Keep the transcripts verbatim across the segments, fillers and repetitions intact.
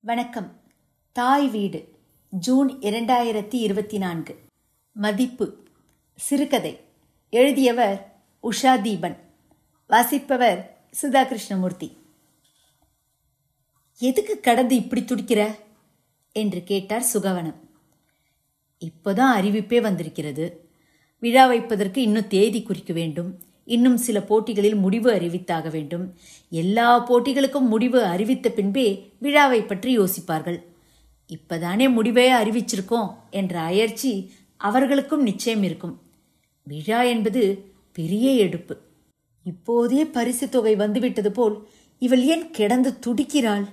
வணக்கம். தாய் வீடு, ஜூன் இரண்டாயிரத்தி இருபத்தி நான்கு. மதிப்பு சிறுகதை. எழுதியவர் உஷா தீபன். வாசிப்பவர் சுதா கிருஷ்ணமூர்த்தி. எதுக்கு கடந்து இப்படி துடிக்கிற என்று கேட்டார் சுகவனம். இப்போதான் அறிவிப்பே வந்திருக்கிறது. விழா வைப்பதற்கு இன்னும் தேதி குறிக்க வேண்டும். இன்னும் சில போட்டிகளில் முடிவு அறிவித்தாக வேண்டும். எல்லா போட்டிகளுக்கும் முடிவு அறிவித்த பின்பே விழாவை பற்றி யோசிப்பார்கள். இப்பதானே முடிவே அறிவிச்சிருக்கோம் என்ற அயற்சி அவர்களுக்கும் நிச்சயம் இருக்கும். விழா என்பது பெரிய எடுப்பு. இப்போதே பரிசு தொகை வந்துவிட்டது போல் இவள் ஏன் கிடந்து துடிக்கிறாள்?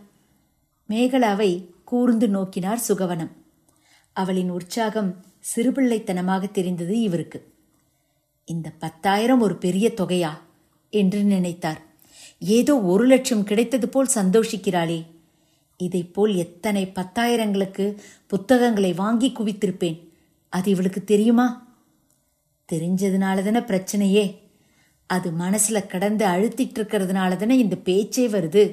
மேகலாவை கூர்ந்து நோக்கினார் சுகவனம். அவளின் உற்சாகம் சிறுபிள்ளைத்தனமாக தெரிந்தது இவருக்கு. இந்த பத்தாயிரம் ஒரு பெரிய தொகையா என்று நினைத்தார். ஏதோ ஒரு லட்சம் கிடைத்தது போல் சந்தோஷிக்கிறாளே. இதை போல் எத்தனை பத்தாயிரங்களுக்கு புத்தகங்களை வாங்கி குவித்திருப்பேன். அது இவளுக்கு தெரியுமா? தெரிஞ்சதுனால தானே பிரச்சனையே. அது மனசுல கடந்து அழுத்திட்டு இருக்கிறதுனால தானே இந்த பேச்சே வருது.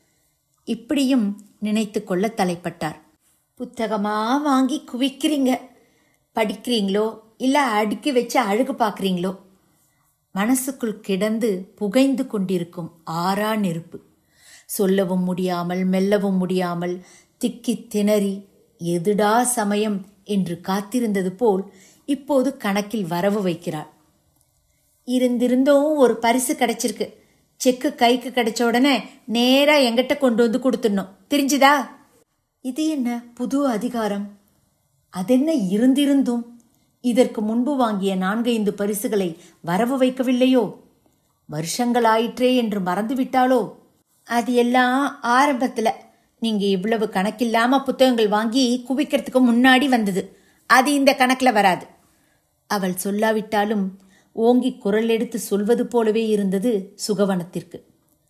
இப்படியும் நினைத்து கொள்ள தலைப்பட்டார். புத்தகமா வாங்கி குவிக்கிறீங்க, படிக்கிறீங்களோ இல்லை அடுக்கி வச்சு அழகு பார்க்குறீங்களோ, மனசுக்குள் கிடந்து புகைந்து கொண்டிருக்கும் ஆறா நெருப்பு. சொல்லவும் முடியாமல் மெல்லவும் முடியாமல் திக்கி திணறி எதுடா சமயம் என்று காத்திருந்தது போல் இப்போது கணக்கில் வரவு வைக்கிறாள். இருந்திருந்தும் ஒரு பரிசு கிடைச்சிருக்கு. செக்கு கைக்கு கிடைச்ச உடனே நேரா எங்கிட்ட கொண்டு வந்து கொடுத்துடணும், தெரிஞ்சுதா? இது என்ன புது அதிகாரம்? அதென்ன இருந்திருந்தும் இதற்கு முன்பு வாங்கிய நான்கைந்து பரிசுகளை வரவு வைக்கவில்லையோ? வருஷங்களாயிற்றே என்று மறந்துவிட்டாளோ? அது எல்லாம் ஆரம்பத்துல நீங்க இவ்வளவு கணக்கில்லாம புத்தகங்கள் வாங்கி குவிக்கிறதுக்கு முன்னாடி வந்தது. அது இந்த கணக்குல வராது. அவள் சொல்லாவிட்டாலும் ஓங்கி குரல் எடுத்து சொல்வது போலவே இருந்தது சுகவனத்திற்கு.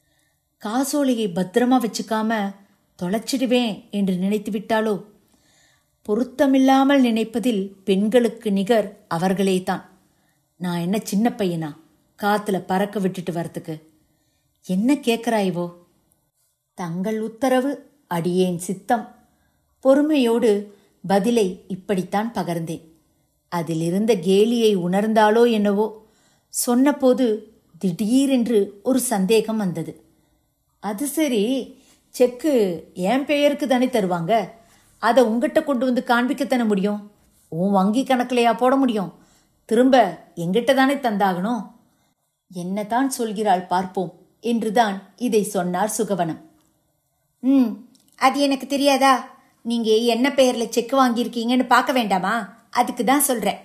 காசோலையை பத்திரமா வச்சுக்காம தொலைச்சிடுவேன் என்று நினைத்து விட்டாளோ? பொருத்தமில்லாமல் நினைப்பதில் பெண்களுக்கு நிகர் அவர்களே தான். நான் என்ன சின்ன பையனா காத்துல பறக்க விட்டுட்டு வரத்துக்கு? என்ன கேட்கிறாய்வோ? தங்கள் உத்தரவு, அடியேன் சித்தம். பொறுமையோடு பதிலை இப்படித்தான் பகர்ந்தேன். அதிலிருந்த கேலியை உணர்ந்தாலோ என்னவோ, சொன்னபோது திடீரென்று ஒரு சந்தேகம் வந்தது. அது சரி, செக்கு என் பெயருக்கு தானே தருவாங்க. அதை உங்ககிட்ட கொண்டு வந்து காண்பிக்கத்தானே முடியும். உன் வங்கி கணக்கிலையா போட முடியும்? திரும்ப எங்கிட்ட தானே தந்தாகணும். என்னதான் சொல்கிறாள் பார்ப்போம் என்றுதான் இதை சொன்னார் சுகவனம். ம் அது எனக்கு தெரியாதா? நீங்க என்ன பெயர்ல செக் வாங்கியிருக்கீங்கன்னு பார்க்க வேண்டாமா? அதுக்கு தான் சொல்றேன்.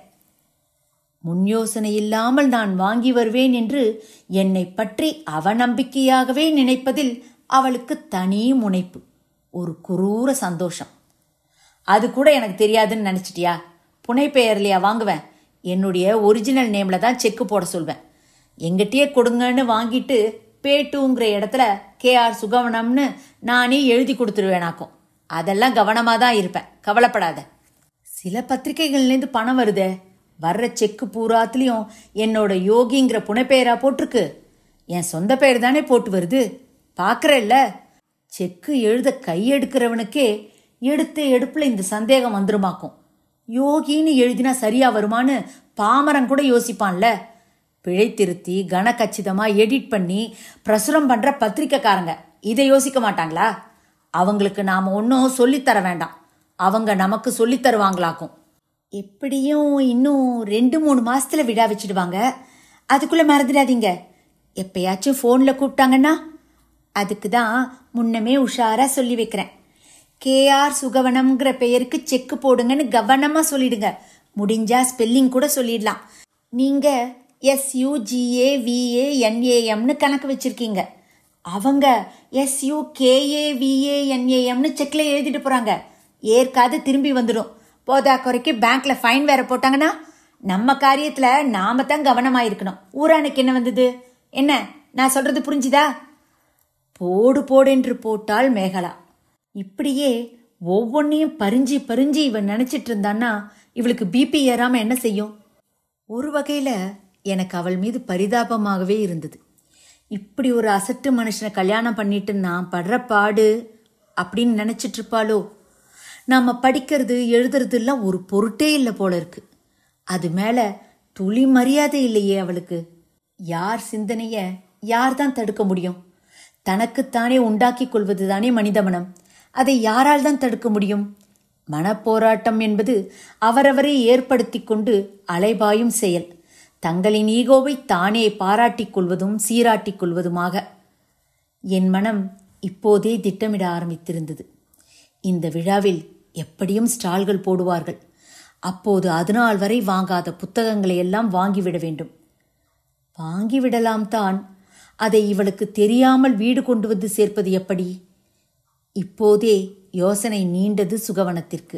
முன் யோசனை இல்லாமல் நான் வாங்கி வருவேன் என்று என்னை பற்றி அவநம்பிக்கையாகவே நினைப்பதில் அவளுக்கு தனி முனைப்பு, ஒரு குரூர சந்தோஷம். அது கூட எனக்கு தெரியாதுன்னு நினைச்சிட்டியா? புனை பெயர்லையா வாங்குவேன்? என்னுடைய ஒரிஜினல் நேம்ல தான் செக்கு போட சொல்வேன். எங்கிட்டயே கொடுங்கன்னு வாங்கிட்டு பேட்டுங்கிற இடத்துல கே ஆர் சுகவனம்னு நானே எழுதி கொடுத்துருவேனாக்கும். அதெல்லாம் கவனமா தான் இருப்பேன், கவலைப்படாத. சில பத்திரிகைகள்லேருந்து பணம் வருதே, வர்ற செக்கு பூராத்துலயும் என்னோட யோகிங்கிற புனைப்பெயரா போட்டிருக்கு. என் சொந்த பெயர் தானே போட்டு வருது, பாக்குறல்ல. செக்கு எழுத கையெடுக்கிறவனுக்கே எடுத்த எடுப்புல இந்த சந்தேகம் வந்துருமாக்கும். யோகின்னு எழுதினா சரியா வருமானு பாமரன் கூட யோசிப்பான்ல. பிழை திருத்தி கனகச்சிதமா எடிட் பண்ணி பிரசுரம் பண்ற பத்திரிக்கைக்காரங்க இதை யோசிக்க மாட்டாங்களா? அவங்களுக்கு நாம ஒன்னும் சொல்லித்தர வேண்டாம், அவங்க நமக்கு சொல்லி தருவாங்களாக்கும். எப்படியும் இன்னும் ரெண்டு மூணு மாசத்துல விழா வச்சிடுவாங்க. அதுக்குள்ள மறந்துடாதீங்க. எப்பயாச்சும் போன்ல கூப்பிட்டாங்கன்னா அதுக்கு தான் முன்னமே உஷாரா சொல்லி வைக்கிறேன். கே ஆர் சுகவனம்ங்கிற பெயருக்கு செக்கு போடுங்கன்னு கவனமா சொல்லிடுங்க. முடிஞ்சா ஸ்பெல்லிங் கூட சொல்லிடலாம். நீங்க S U G A V A N A எம்னு கணக்கு வச்சிருக்கீங்க. அவங்க S U K A V A N A எம்னு செக்ல எழுதிட்டு போறாங்க. ஏற்காது திரும்பி வந்துடும். போதா குறைக்கு பேங்க்ல ஃபைன் வேற போட்டாங்கன்னா நம்ம காரியத்துல நாம தான் கவனமா இருக்கணும். ஊரானுக்கு என்ன வந்தது? என்ன நான் சொல்றது புரிஞ்சுதா? போடு போடென்று போட்டாள் மேகலா. இப்படியே ஒவ்வொன்னையும் பறிஞ்சி பறிஞ்சி இவன் நினைச்சிட்டு இருந்தான்னா இவளுக்கு பிபி ஏறாம என்ன செய்யும்? ஒரு வகையில எனக்கு அவள் மீது பரிதாபமாகவே இருந்தது. இப்படி ஒரு அசட்டு மனுஷனை கல்யாணம் பண்ணிட்டு நான் படுற பாடு. அப்படின்னு நினைச்சிட்டு இருப்பாளோ? நாம படிக்கிறது எழுதுறது எல்லாம் ஒரு பொருட்டே இல்லை போல இருக்கு. அது மேல துளி மரியாதை இல்லையே அவளுக்கு. யார் சிந்தனைய யார் தான் தடுக்க முடியும்? தனக்குத்தானே உண்டாக்கி கொள்வதுதானே மனித மனம். அதை யாரால் தான் தடுக்க முடியும்? மனப்போராட்டம் என்பது அவரவரை ஏற்படுத்தி கொண்டு அலைபாயும் செயல். தங்களின் ஈகோவை தானே பாராட்டிக் கொள்வதும் சீராட்டிக் கொள்வதுமாக. என் மனம் இப்போதே திட்டமிட ஆரம்பித்திருந்தது. இந்த விழாவில் எப்படியும் ஸ்டால்கள் போடுவார்கள். அப்போது அதுநாள் வரை வாங்காத புத்தகங்களை எல்லாம் வாங்கிவிட வேண்டும். வாங்கிவிடலாம் தான். அதை இவளுக்கு தெரியாமல் வீடு கொண்டு வந்து சேர்ப்பது எப்படி? இப்போதே யோசனை நீண்டது சுகவனத்திற்கு.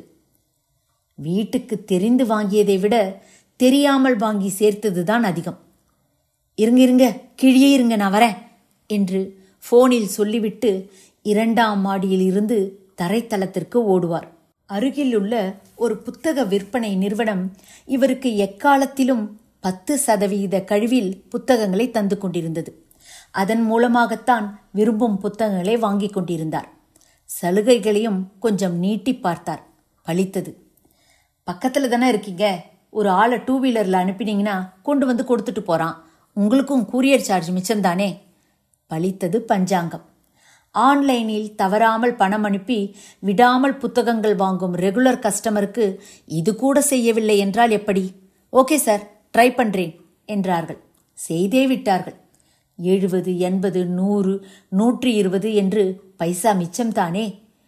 வீட்டுக்கு தெரிந்து வாங்கியதை விட தெரியாமல் வாங்கி சேர்த்ததுதான் அதிகம். இருங்க இருங்க கிழியே இருங்க, நான் வரேன் என்று போனில் சொல்லிவிட்டு இரண்டாம் மாடியில் இருந்து தரைத்தளத்திற்கு ஓடுவார். அருகில் உள்ள ஒரு புத்தக விற்பனை நிறுவனம் இவருக்கு எக்காலத்திலும் பத்து சதவீத கழிவில் புத்தகங்களை தந்து கொண்டிருந்தது. அதன் மூலமாகத்தான் விரும்பும் புத்தகங்களை வாங்கி கொண்டிருந்தார். சலுகைகளையும் கொஞ்சம் நீட்டி பார்த்தார். பலித்தது. பக்கத்துல தானே இருக்கீங்க, ஒரு ஆளை டூ வீலர்ல அனுப்பினீங்கன்னா கொண்டு வந்து கொடுத்துட்டு போறான். உங்களுக்கும் கூரியர் சார்ஜ் மிச்சம்தானே. பலித்தது பஞ்சாங்கம். ஆன்லைனில் தவறாமல் பணம் அனுப்பி விடாமல் புத்தகங்கள் வாங்கும் ரெகுலர் கஸ்டமருக்கு இது கூட செய்யவில்லை என்றால் எப்படி? ஓகே சார், ட்ரை பண்றேன் என்றார்கள். செய்தே விட்டார்கள். எழுபது எண்பது நூறு நூற்றி இருபது என்று பைசா மிச்சம்தானே.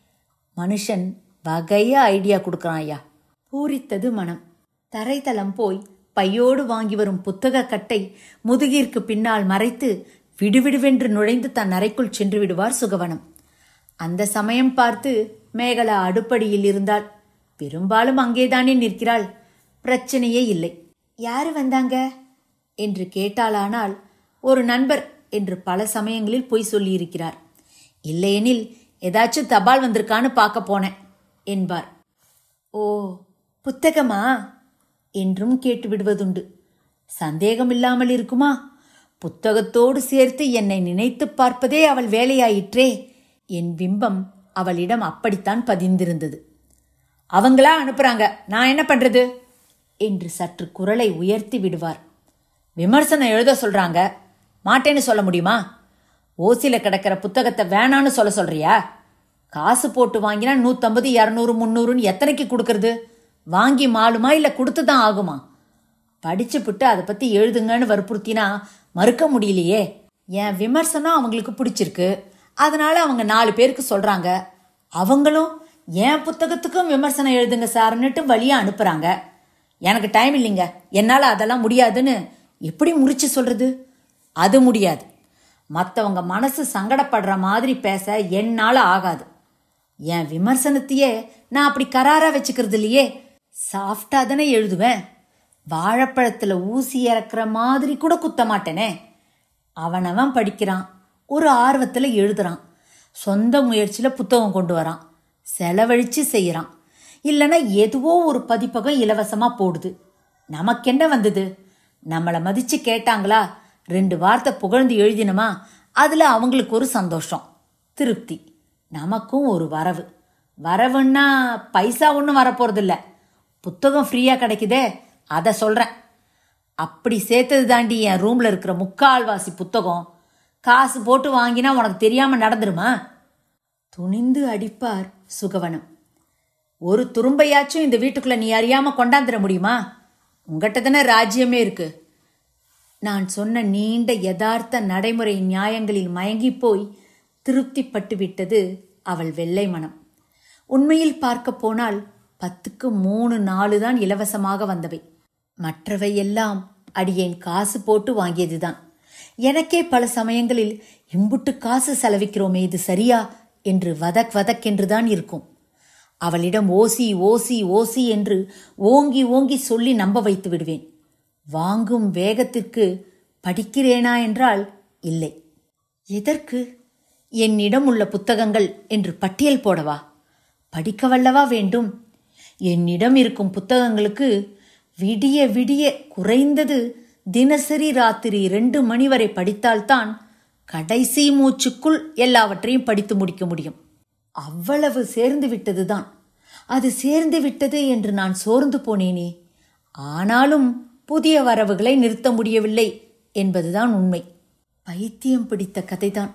மனுஷன் வகையா ஐடியா கொடுக்கறான் ஐயா. பூரித்தது மனம். தரைத்தளம் போய் பையோடு வாங்கி வரும் புத்தக கட்டை முதுகிற்கு பின்னால் மறைத்து விடுவிடுவென்று நுழைந்து தன் அறைக்குள் சென்று விடுவார் சுகவனம். அந்த சமயம் பார்த்து மேகலா அடுப்படியில் இருந்தாள். பெரும்பாலும் அங்கேதானே நிற்கிறாள். பிரச்சனையே இல்லை. யாரு வந்தாங்க என்று கேட்டாலானால் ஒரு நண்பர் என்று பல சமயங்களில் பொய் சொல்லியிருக்கிறார். இல்லையெனில் ஏதாச்சும் தபால் வந்திருக்கான்னு பார்க்க போனேன் என்பார். ஓ, புத்தகமா என்றும் கேட்டு விடுவதுண்டு. சந்தேகம் இல்லாமல் இருக்குமா? புத்தகத்தோடு சேர்த்து என்னை நினைத்து பார்ப்பதே அவள் வேலையாயிற்றே. என் பிம்பம் அவளிடம் அப்படித்தான் பதிந்திருந்தது. அவங்களா அனுப்புறாங்க, நான் என்ன பண்றது என்று சற்று குரலை உயர்த்தி விடுவார். விமர்சனம் எழுத சொல்றாங்க, மாட்டேன்னு சொல்ல முடியுமா? ஓசில கிடக்கிற புத்தகத்தை வேணான்னு சொல்ல சொல்றியா? காசு போட்டு வாங்கினா நூத்தம்பது இருநூறு முன்னூறுன்னு எத்தனைக்கு கொடுக்கறது? வாங்கி மாலுமா இல்ல கொடுத்துதான் ஆகுமா? படிச்சு புட்டு அதை பத்தி எழுதுங்கன்னு வற்புறுத்தினா மறுக்க முடியலையே. என் விமர்சனம் அவங்களுக்கு பிடிச்சிருக்கு, அதனால அவங்க நாலு பேருக்கு சொல்றாங்க. அவங்களும் என் புத்தகத்துக்கும் விமர்சனம் எழுதுங்க சார்ன்னுட்டு வழியா அனுப்புறாங்க. எனக்கு டைம் இல்லைங்க, என்னால அதெல்லாம் முடியாதுன்னு எப்படி முறிச்சு சொல்றது? அது முடியாது. மற்றவங்க மனசு சங்கடப்படுற மாதிரி பேச என்னால ஆகாது. என் விமர்சனத்தையே நான் அப்படி கராரா வச்சுக்கிறது இல்லையே. சாஃப்டா தானே எழுதுவேன். வாழைப்பழத்துல ஊசி இறக்குற மாதிரி கூட குத்த மாட்டேனே. அவனவன் படிக்கிறான், ஒரு ஆர்வத்துல எழுதுறான், சொந்த முயற்சியில புத்தகம் கொண்டு வரான், செலவழிச்சு செய்யறான். இல்லைன்னா எதுவோ ஒரு பதிப்பகம் இலவசமா போடுது. நமக்கென்ன வந்தது? நம்மளை மதிச்சு கேட்டாங்களா, ரெண்டு வார்த்தை புகழ்ந்து எழுதினமா, அதுல அவங்களுக்கு ஒரு சந்தோஷம், திருப்தி. நமக்கும் ஒரு வரவு. வரவுன்னா பைசா ஒன்றும் வரப்போறது இல்ல, புத்தகம் ஃப்ரீயா கிடைக்குதே அதை சொல்றேன். அப்படி சேர்த்தது தாண்டி என் ரூம்ல இருக்கிற முக்கால்வாசி புத்தகம். காசு போட்டு வாங்கினா உனக்கு தெரியாம நடந்துருமா? துணிந்து அடிப்பார் சுகவனம். ஒரு துரும்பையாச்சும் இந்த வீட்டுக்குள்ள நீ அறியாம கொண்டாந்துட முடியுமா? உங்ககிட்ட தானே ராஜ்யமே இருக்கு. நான் சொன்ன நீண்ட யதார்த்த நடைமுறை நியாயங்களில் மயங்கி போய் திருப்திப்பட்டு விட்டது அவள் வெள்ளை மனம். உண்மையில் பார்க்க போனால் பத்துக்கு மூணு நாலு தான் இலவசமாக வந்தவை. மற்றவை எல்லாம் அடியேன் காசு போட்டு வாங்கியதுதான். எனக்கே பல சமயங்களில் இம்புட்டு காசு செலவிக்கிறோமே, இது சரியா என்று வதக் வதக் என்றுதான் இருக்கும். அவளிடம் ஓசி ஓசி ஓசி என்று ஓங்கி ஓங்கி சொல்லி நம்ப வைத்து விடுவேன். வாங்கும் வேகத்திற்கு படிக்கிறேனா என்றால் இல்லை. எதற்கு? என்னிடம் உள்ள புத்தகங்கள் என்று பட்டியல் போடவா? படிக்கவல்லவா வேண்டும்? என்னிடம் இருக்கும் புத்தகங்களுக்கு விடிய விடிய குறைந்தது தினசரி ராத்திரி ரெண்டு மணி வரை படித்தால்தான் கடைசி மூச்சுக்குள் எல்லாவற்றையும் படித்து முடிக்க முடியும். அவ்வளவு சேர்ந்து விட்டதுதான். அது சேர்ந்து விட்டது என்று நான் சோர்ந்து போனேனே. ஆனாலும் புதிய வரவுகளை நிறுத்த முடியவில்லை என்பதுதான் உண்மை. பைத்தியம் பிடித்த கதைதான்.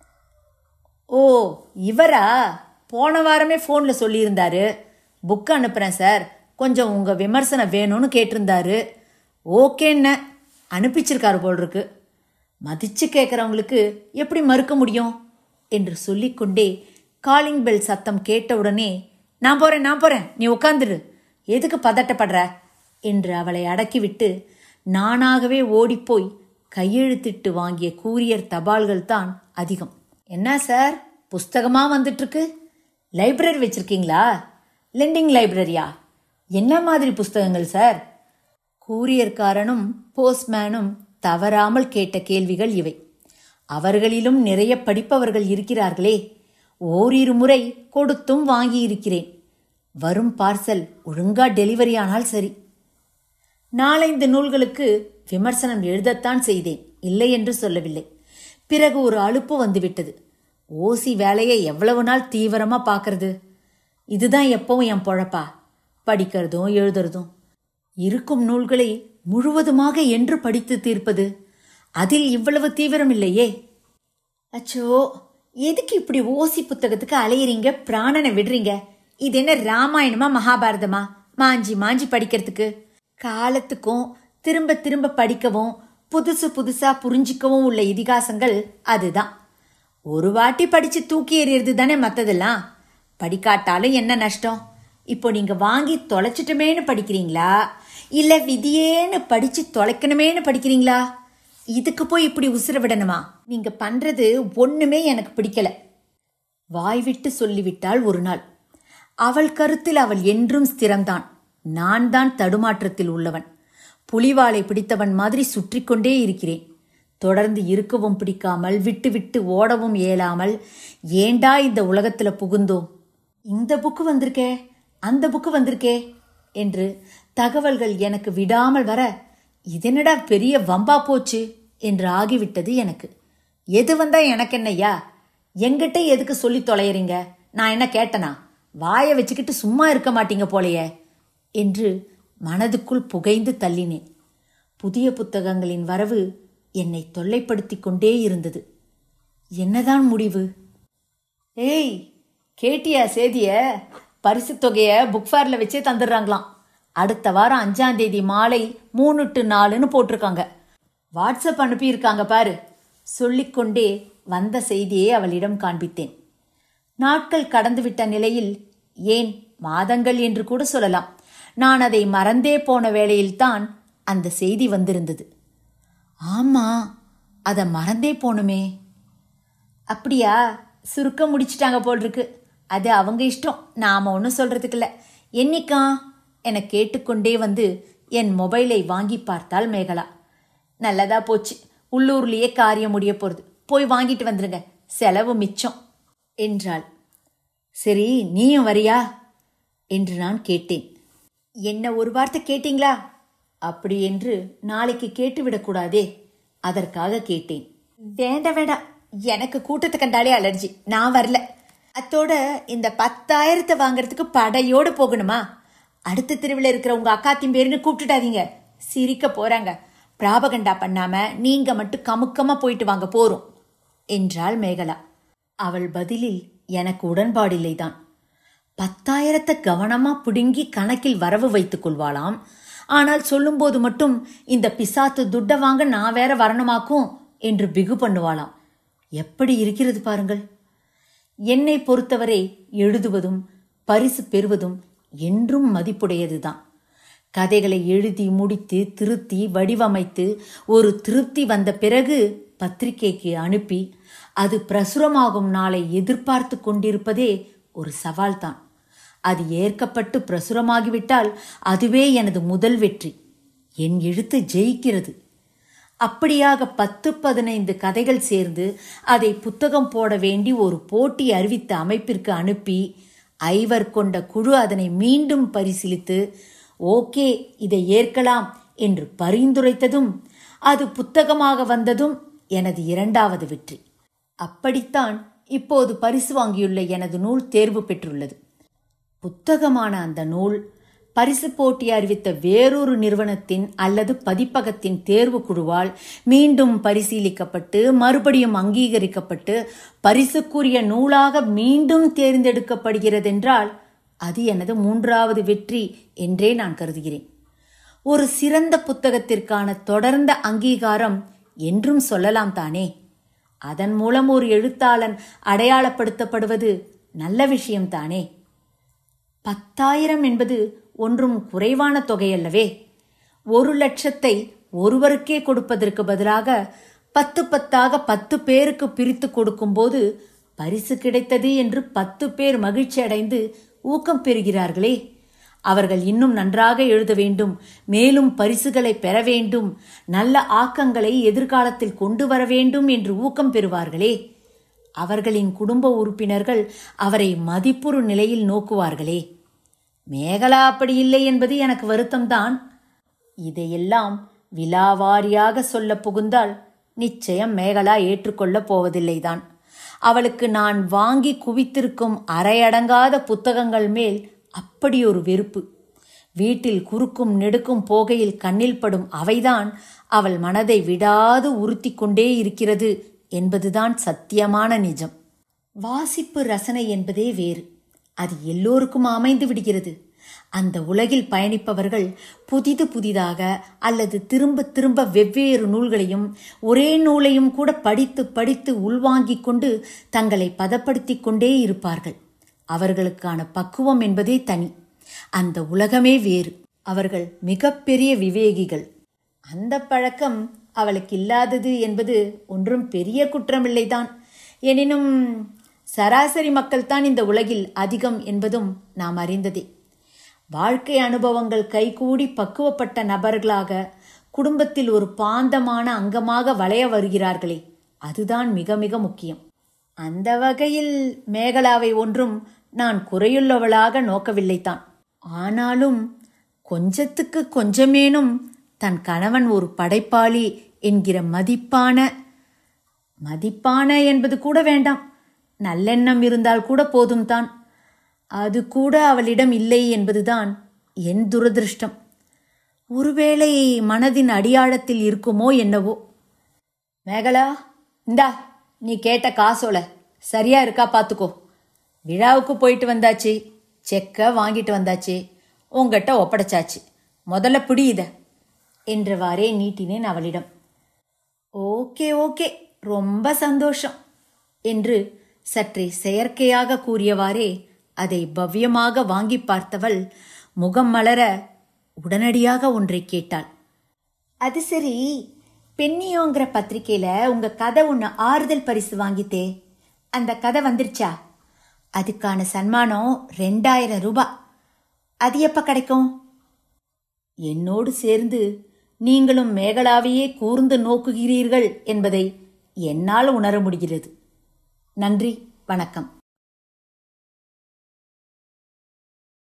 ஓ, இவரா? போன வாரமே ஃபோன்ல சொல்லியிருந்தாரு, புக் அனுப்புறேன் சார், கொஞ்சம் உங்க விமர்சனம் வேணும்னு கேட்டிருந்தாரு. ஓகேன்னு அனுப்பிச்சிருக்காரு போல் இருக்கு. மதிச்சு கேட்குறவங்களுக்கு எப்படி மறுக்க முடியும் என்று சொல்லிக்கொண்டே காலிங் பெல் சத்தம் கேட்டவுடனே, நான் போறேன் நான் போறேன் நீ உட்காந்துரு, எதுக்கு பதட்டப்படுற என்று அவளை அடக்கிவிட்டு நானாகவே ஓடிப்போய் கையெழுத்திட்டு வாங்கிய கூரியர் தபால்கள் தான் அதிகம். என்ன சார், புஸ்தகமா வந்துட்டு இருக்கு? லைப்ரரி வச்சிருக்கீங்களா? லெண்டிங் லைப்ரரியா? என்ன மாதிரி புஸ்தகங்கள் சார்? கூரியர்காரனும் போஸ்ட்மேனும் தவறாமல் கேட்ட கேள்விகள் இவை. அவர்களிலும் நிறைய படிப்பவர்கள் இருக்கிறார்களே. ஓரிரு முறை கொடுத்தும் வாங்கியிருக்கிறேன். வரும் பார்சல் ஒழுங்கா டெலிவரி ஆனால் சரி. நாலைந்து நூல்களுக்கு விமர்சனம் எழுதத்தான் செய்தேன், இல்லை என்று சொல்லவில்லை. பிறகு ஒரு அலுப்பு வந்துவிட்டது. ஓசி வேலையை எவ்வளவு நாள் தீவிரமா பார்க்கறது? இதுதான் எப்பவும் என் பொழப்பா, படிக்கிறதும் எழுதுறதும். இருக்கும் நூல்களை முழுவதுமாக என்று படித்து தீர்ப்பது, அதில் இவ்வளவு தீவிரம் இல்லையே. அச்சோ, எதுக்கு இப்படி ஓசி புத்தகத்துக்கு அலையிறீங்க, பிராணனை விடுறீங்க? இது என்ன ராமாயணமா மகாபாரதமா மாஞ்சி மாஞ்சி படிக்கிறதுக்கு? காலத்துக்கும் திரும்ப திரும்ப படிக்கவும் புதுசு புதுசா புரிஞ்சிக்கவும் உள்ள இதிகாசங்கள் அதுதான். ஒரு வாட்டி படிச்சு தூக்கி எறியறது தானே மற்றதெல்லாம். படிக்காட்டாலும் என்ன நஷ்டம்? இப்போ நீங்க வாங்கி தொலைச்சிட்டுமேனு படிக்கிறீங்களா, இல்ல விதியேன்னு படிச்சு தொலைக்கணுமேனு படிக்கிறீங்களா? இதுக்கு போய் இப்படி உசுர விடணுமா? நீங்க பண்றது ஒண்ணுமே எனக்கு பிடிக்கல. வாய்விட்டு சொல்லிவிட்டாள் ஒரு நாள். அவள் கருத்தில் அவள் என்றும் ஸ்திரம்தான். நான் தான் தடுமாற்றத்தில் உள்ளவன். புலிவாலை பிடித்தவன் மாதிரி சுற்றி கொண்டே இருக்கிறேன். தொடர்ந்து இருக்கவும் பிடிக்காமல், விட்டு விட்டு ஓடவும் இயலாமல், ஏண்டா இந்த உலகத்துல புகுந்தோம்? இந்த புக்கு வந்திருக்கே, அந்த புக்கு வந்திருக்கே என்று தகவல்கள் எனக்கு விடாமல் வர, இதனடா பெரிய வம்பா போச்சு என்று ஆகிவிட்டது எனக்கு. எது வந்தா எனக்கு என்னையா? எங்கிட்ட எதுக்கு சொல்லி தொலையறீங்க? நான் என்ன கேட்டனா? வாயை வச்சுக்கிட்டு சும்மா இருக்க மாட்டீங்க போலையே என்று மனதுக்குள் புகைந்து தள்ளினேன். புதிய புத்தகங்களின் வரவு என்னை தொல்லைப்படுத்தி கொண்டே இருந்தது. என்னதான் முடிவு? ஏய், கேட்டியா சேதிய? பரிசு தொகைய புக் ஃபேர்ல வச்சே தந்துடுறாங்களாம். அடுத்த வாரம் அஞ்சாம் தேதி மாலை மூணு டு நாலுன்னு போட்டிருக்காங்க. வாட்ஸ்அப் அனுப்பியிருக்காங்க பாரு. சொல்லிக்கொண்டே வந்த செய்தியை அவளிடம் காண்பித்தேன். நாட்கள் கடந்துவிட்ட நிலையில், ஏன் மாதங்கள் என்று கூட சொல்லலாம், நான் அதை மறந்தே போன வேளையில்தான் அந்த செய்தி வந்திருந்தது. ஆமா, அதை மறந்தே போனுமே. அப்படியா? சுருக்க முடிச்சிட்டாங்க போல் இருக்கு. அது அவங்க இஷ்டம், நாம ஒன்றும் சொல்றதுக்கு இல்லை. என்னைக்கா என கேட்டுக்கொண்டே வந்து என் மொபைலை வாங்கி பார்த்தாள் மேகலா. நல்லதா போச்சு, உள்ளூர்லேயே காரியம் முடிய போறது. போய் வாங்கிட்டு வந்துருங்க, செலவு மிச்சம் என்றாள். சரி, நீயும் வரியா என்று நான் கேட்டேன். என்ன ஒரு வார்த்தை கேட்டீங்களா? அப்படி என்று நாளைக்கு கேட்டுவிடக்கூடாதே, அதற்காக கேட்டேன். வேண்ட வேண்டாம், எனக்கு கூட்டத்தை கண்டாலே அலர்ஜி, நான் வரல. அத்தோட இந்த பத்தாயிரத்தை வாங்கறதுக்கு படையோடு போகணுமா? அடுத்த தெருவில் இருக்கிற உங்க அக்காத்தின் பேருன்னு கூப்பிட்டுட்டாதீங்க, சிரிக்க போறாங்க. பிராபகண்டா பண்ணாம நீங்க மட்டும் கமுக்கமா போயிட்டு வாங்க போறோம் என்றாள் மேகலா. அவள் பதிலில் எனக்கு உடன்பாடில்லைதான். பத்தாயிரத்தை கவனமா பிடுங்கி கணக்கில் வரவு வைத்துக் கொள்வாளாம். ஆனால் சொல்லும்போது மட்டும் இந்த பிசாத்து துட்ட வாங்க நான் வேற வரணுமாக்கும் என்று பிகு பண்ணுவாளாம். எப்படி இருக்கிறது பாருங்கள். என்னை பொறுத்தவரை எழுதுவதும் பரிசு பெறுவதும் என்றும் மதிப்புடையதுதான். கதைகளை எழுதி முடித்து திருத்தி வடிவமைத்து ஒரு திருப்தி வந்த பிறகு பத்திரிகைக்கு அனுப்பி அது பிரசுரமாகும் நாளை எதிர்பார்த்து கொண்டிருப்பதே ஒரு சவால்தான். அது ஏற்கப்பட்டு பிரசுரமாகிவிட்டால் அதுவே எனது முதல் வெற்றி. என் எழுத்து ஜெயிக்கிறது. அப்படியாக பத்து பதினைந்து கதைகள் சேர்ந்து அதை புத்தகம் போட வேண்டி ஒரு போட்டி அறிவித்த அமைப்பிற்கு அனுப்பி ஐவர் கொண்ட குழு அதனை மீண்டும் பரிசீலித்து ஓகே இதை ஏற்கலாம் என்று பரிந்துரைத்ததும் அது புத்தகமாக வந்ததும் எனது இரண்டாவது வெற்றி. அப்படித்தான் இப்போது பரிசு வாங்கியுள்ள எனது நூல் தேர்வு பெற்றுள்ளது. புத்தகமான அந்த நூல் பரிசு போட்டி அறிவித்த வேறொரு நிறுவனத்தின் அல்லது பதிப்பகத்தின் தேர்வு குழுவால் மீண்டும் பரிசீலிக்கப்பட்டு மறுபடியும் அங்கீகரிக்கப்பட்டு பரிசுக்குரிய நூலாக மீண்டும் தேர்ந்தெடுக்கப்படுகிறதென்றால் அது எனது மூன்றாவது வெற்றி என்றே நான் கருதுகிறேன். ஒரு சிறந்த புத்தகத்திற்கான தொடர்ந்த அங்கீகாரம் என்றும் சொல்லலாம் தானே. அதன் மூலம் ஒரு எழுத்தாளன் அடையாளப்படுத்தப்படுவது நல்ல விஷயம்தானே. பத்தாயிரம் என்பது ஒன்றும் குறைவான தொகையல்லவே. ஒரு லட்சத்தை ஒருவருக்கே கொடுப்பதற்கு பதிலாக பத்து பத்தாக பத்து பேருக்கு பிரித்து கொடுக்கும்போது பரிசு கிடைத்தது என்று பத்து பேர் மகிழ்ச்சி அடைந்து ஊக்கம் பெறுகிறார்களே. அவர்கள் இன்னும் நன்றாக எழுத வேண்டும், மேலும் பரிசுகளை பெற வேண்டும், நல்ல ஆக்கங்களை எதிர்காலத்தில் கொண்டு வர வேண்டும் என்று ஊக்கம் பெறுவார்களே. அவர்களின் குடும்ப உறுப்பினர்கள் அவரை மதிப்புறு நிலையில் நோக்குவார்களே. மேகலா அப்படி இல்லை என்பது எனக்கு வருத்தம்தான். இதையெல்லாம் விலாவாரியாக சொல்ல புகுந்தால் நிச்சயம் மேகலா ஏற்றுக்கொள்ளப் போவதில்லைதான். அவளுக்கு நான் வாங்கி குவித்திருக்கும் அரையடங்காத புத்தகங்கள் மேல் அப்படி ஒரு வெறுப்பு. வீட்டில் குறுக்கும் நெடுக்கும் போகையில் கண்ணில் படும் அவைதான் அவள் மனதை விடாது உறுத்தி கொண்டே இருக்கிறது என்பதுதான் சத்தியமான நிஜம். வாசிப்பு ரசனை என்பதே வேறு. அது எல்லோருக்கும் அமைந்து விடுகிறது. அந்த உலகில் பயணிப்பவர்கள் புதிது புதிதாக அல்லது திரும்ப திரும்ப வெவ்வேறு நூல்களையும் ஒரே நூலையும் கூட படித்து படித்து உள்வாங்கிக் கொண்டு தங்களை பதப்படுத்தி கொண்டே இருப்பார்கள். அவர்களுக்கான பக்குவம் என்பதே தனி. அந்த உலகமே வேறு. அவர்கள் மிகப்பெரிய விவேகிகள். அந்த பழக்கம் அவளுக்கு இல்லாதது என்பது ஒன்றும் பெரிய குற்றமில்லைதான். எனினும் சராசரி மக்கள்தான் இந்த உலகில் அதிகம் என்பதும் நாம் அறிந்ததே. வாழ்க்கை அனுபவங்கள் கைகூடி பக்குவப்பட்ட நபர்களாக குடும்பத்தில் ஒரு பாந்தமான அங்கமாக வளைய வருகிறார்களே, அதுதான் மிக மிக முக்கியம். அந்த வகையில் மேகலாவை ஒன்றும் நான் குறையுள்ளவளாக நோக்கவில்லைத்தான். ஆனாலும் கொஞ்சத்துக்கு கொஞ்சமேனும் தன் கணவன் ஒரு படைப்பாளி என்கிற மதிப்பான மதிப்பான என்பது கூட வேண்டாம், நல்லெண்ணம் இருந்தால் கூட போதும் தான். அது கூட அவளிடம் இல்லை என்பதுதான் என் துரதிருஷ்டம். ஒருவேளை மனதின் அடியாழத்தில் இருக்குமோ என்னவோ. மேகலா, இந்தா நீ கேட்ட காசோல சரியா இருக்கா பார்த்துக்கோ. விழாவுக்கு போயிட்டு வந்தாச்சு, செக்க வாங்கிட்டு வந்தாச்சு, உங்ககிட்ட ஒப்படைச்சாச்சு. முதல்ல பிடி இத என்றவாறே நீட்டினேன் அவளிடம். ஓகே ஓகே, ரொம்ப சந்தோஷம் என்று சற்றே செயற்கையாக கூறியவாறே அதை பவ்யமாக வாங்கி பார்த்தவள் முகம் மலர உடனடியாக ஒன்றை கேட்டாள். அது சரி, பெண்ணியோங்கிற பத்திரிக்கையில உங்க கதை ஒன்று ஆறுதல் பரிசு வாங்கித்தே, அந்த கதை வந்துருச்சா? அதுக்கான சன்மானம் ரெண்டாயிரம் ரூபாய். அது எப்ப கிடைக்கும்? என்னோடு சேர்ந்து நீங்களும் மேகலாவையே கூர்ந்து நோக்குகிறீர்கள் என்பதை என்னால் உணர முடிகிறது. நன்றி, வணக்கம்.